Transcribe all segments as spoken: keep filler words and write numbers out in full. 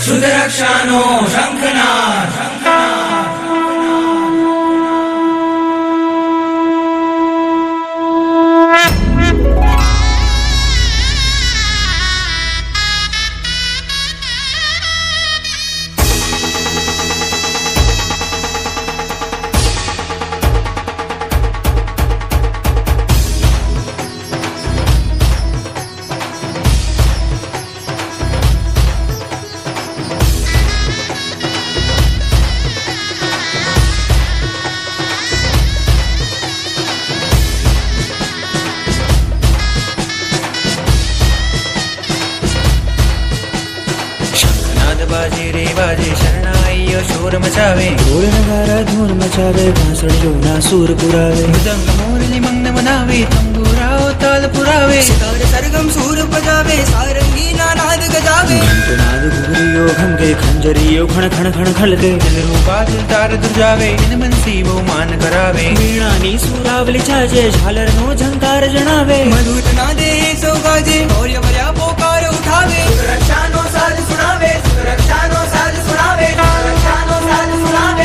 शुद्ध रक्षानो शंखनाद। बाजे रे बाजे शरणाइयो शोर मचावे, ढोल नगारा धून मचावे, बांसुरियों ना सुर पुरावे, मृदंग मोरली मंगन मनावे, तंबूराओ ताल पुरावे, सितार सरगम सूर बजावे, सारंगी ना नाद गजावे, घंटनाद घुघरियो घमके, खंजरियो खण खण खण खलके, दिलरूपा दिलदार दुर्जावे, इन मनसी वो मान करावे, वीणा नी सुरावली छाजे, झालर नो झंकार जणावे, मधुर नादे सो गाजे, शौर्य भर्या पोकार उठावे, रक्षानो साज सुनावे, रक्षानो साज सुनावे, रक्षानो साज सुनावे।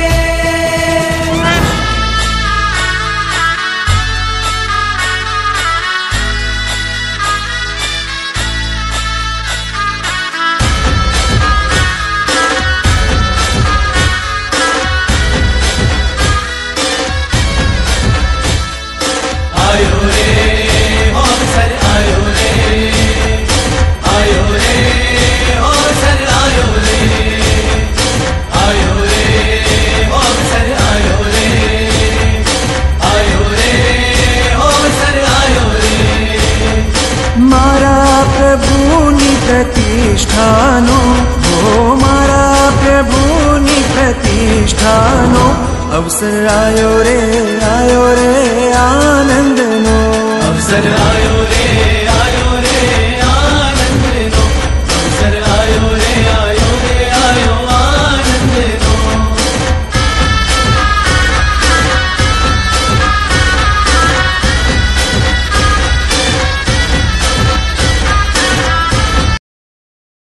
आयो रे अवसर आयो रे, आयो रे अवसर आयो रे, आयो रे अवसर आयो रे, आयो रे अवसर आयो रे। मारा प्रभुनी प्रतिष्ठानो, हो मारा प्रभुनी प्रतिष्ठानो, अवसर आयो रे आयो रे आनंदनो, अवसर आयो रे।